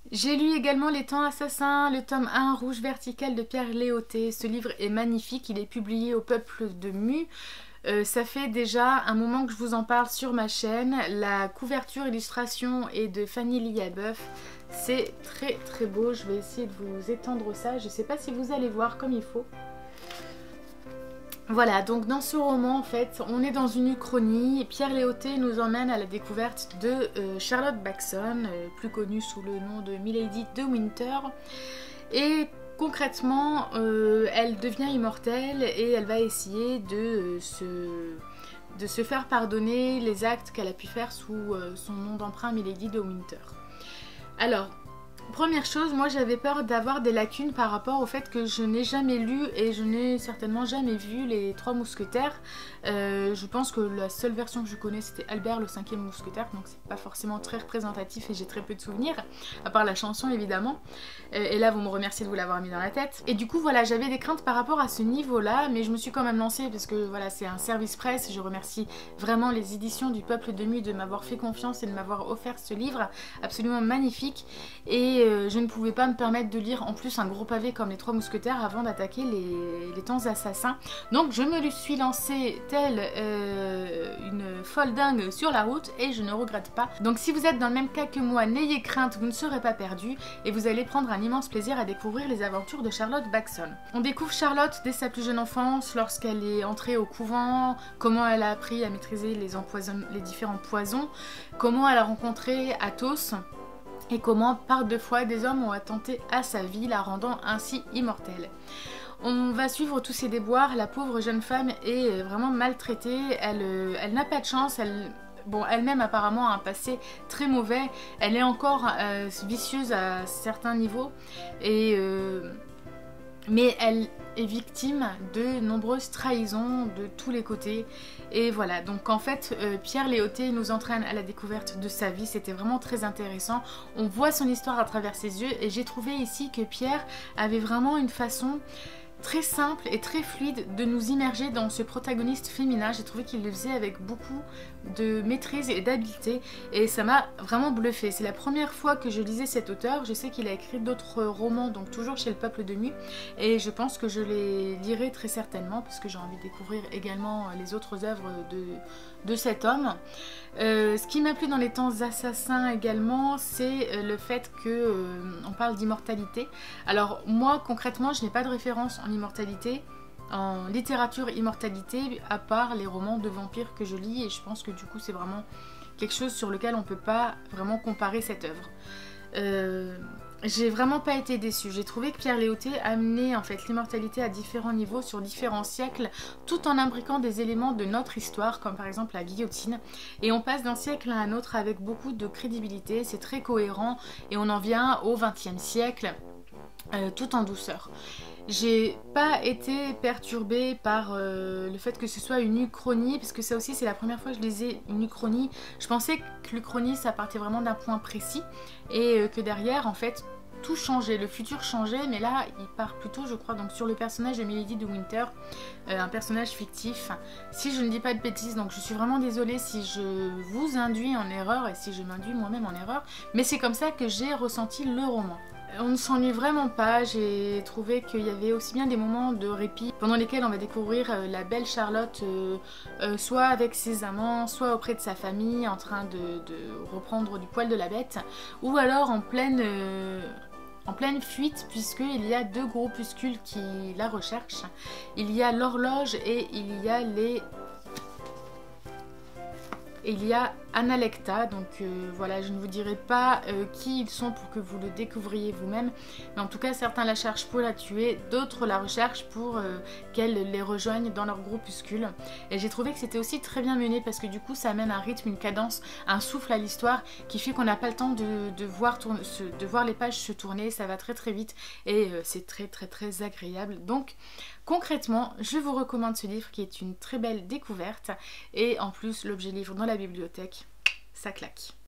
J'ai lu également Les Temps Assassins, le tome 1, Rouge vertical de Pierre Léoté. Ce livre est magnifique, il est publié au Peuple de Mu. Ça fait déjà un moment que je vous en parle sur ma chaîne. La couverture illustration est de Fanny Liabeuf. C'est très très beau, je vais essayer de vous étendre ça. Je ne sais pas si vous allez voir comme il faut. Voilà, donc dans ce roman, en fait, on est dans une uchronie. Pierre Léoté nous emmène à la découverte de Charlotte Backson, plus connue sous le nom de Milady de Winter. Et concrètement, elle devient immortelle et elle va essayer de se faire pardonner les actes qu'elle a pu faire sous son nom d'emprunt Milady de Winter. Alors, première chose, moi j'avais peur d'avoir des lacunes par rapport au fait que je n'ai jamais lu et je n'ai certainement jamais vu les Trois Mousquetaires. Je pense que la seule version que je connais c'était Albert le cinquième mousquetaire, donc c'est pas forcément très représentatif et j'ai très peu de souvenirs, à part la chanson évidemment. Et là vous me remerciez de vous l'avoir mis dans la tête. Et du coup voilà, j'avais des craintes par rapport à ce niveau là, mais je me suis quand même lancée parce que voilà, c'est un service presse. Je remercie vraiment les éditions du Peuple de Mu de m'avoir fait confiance et de m'avoir offert ce livre absolument magnifique. Et je ne pouvais pas me permettre de lire en plus un gros pavé comme les Trois Mousquetaires avant d'attaquer les Temps Assassins. Donc je me suis lancée telle une folle dingue sur la route et je ne regrette pas. Donc si vous êtes dans le même cas que moi, n'ayez crainte, vous ne serez pas perdu et vous allez prendre un immense plaisir à découvrir les aventures de Charlotte Backson. On découvre Charlotte dès sa plus jeune enfance, lorsqu'elle est entrée au couvent, comment elle a appris à maîtriser les différents poisons, comment elle a rencontré Athos, et comment par deux fois des hommes ont attenté à sa vie, la rendant ainsi immortelle. On va suivre tous ses déboires, la pauvre jeune femme est vraiment maltraitée, elle n'a pas de chance, bon, elle-même apparemment a un passé très mauvais, elle est encore vicieuse à certains niveaux, mais elle est victime de nombreuses trahisons de tous les côtés. Et voilà, donc en fait, Pierre Léoté nous entraîne à la découverte de sa vie, c'était vraiment très intéressant. On voit son histoire à travers ses yeux et j'ai trouvé ici que Pierre avait vraiment une façon très simple et très fluide de nous immerger dans ce protagoniste féminin. J'ai trouvé qu'il le faisait avec beaucoup de maîtrise et d'habileté et ça m'a vraiment bluffé. C'est la première fois que je lisais cet auteur. Je sais qu'il a écrit d'autres romans, donc toujours chez le Peuple de Mu, et je pense que je les lirai très certainement parce que j'ai envie de découvrir également les autres œuvres de cet homme. Ce qui m'a plu dans Les Temps Assassins également, c'est le fait qu'on parle d'immortalité. Alors moi concrètement je n'ai pas de référence en immortalité, en littérature immortalité, à part les romans de vampires que je lis, et je pense que du coup c'est vraiment quelque chose sur lequel on ne peut pas vraiment comparer cette œuvre. J'ai vraiment pas été déçue. J'ai trouvé que Pierre Léoté amenait en fait l'immortalité à différents niveaux sur différents siècles, tout en imbriquant des éléments de notre histoire, comme par exemple la guillotine. Et on passe d'un siècle à un autre avec beaucoup de crédibilité, c'est très cohérent, et on en vient au XXe siècle, tout en douceur. J'ai pas été perturbée par le fait que ce soit une uchronie, parce que ça aussi c'est la première fois que je lisais une uchronie. Je pensais que l'uchronie ça partait vraiment d'un point précis et que derrière en fait tout changeait, le futur changeait, mais là il part plutôt je crois donc sur le personnage de Milady de Winter, un personnage fictif, si je ne dis pas de bêtises, donc je suis vraiment désolée si je vous induis en erreur et si je m'induis moi-même en erreur, mais c'est comme ça que j'ai ressenti le roman. On ne s'ennuie vraiment pas, j'ai trouvé qu'il y avait aussi bien des moments de répit pendant lesquels on va découvrir la belle Charlotte soit avec ses amants, soit auprès de sa famille en train de reprendre du poil de la bête, ou alors en pleine fuite puisqu'il y a deux groupuscules qui la recherchent. Il y a l'horloge et il y a Analecta, donc voilà, je ne vous dirai pas qui ils sont pour que vous le découvriez vous-même, mais en tout cas certains la cherchent pour la tuer, d'autres la recherchent pour qu'elle les rejoigne dans leur groupuscule. Et j'ai trouvé que c'était aussi très bien mené parce que du coup ça amène un rythme, une cadence, un souffle à l'histoire qui fait qu'on n'a pas le temps de voir les pages se tourner, ça va très très vite et c'est très très très agréable. Donc concrètement, je vous recommande ce livre qui est une très belle découverte et en plus l'objet livre dans la bibliothèque, ça claque.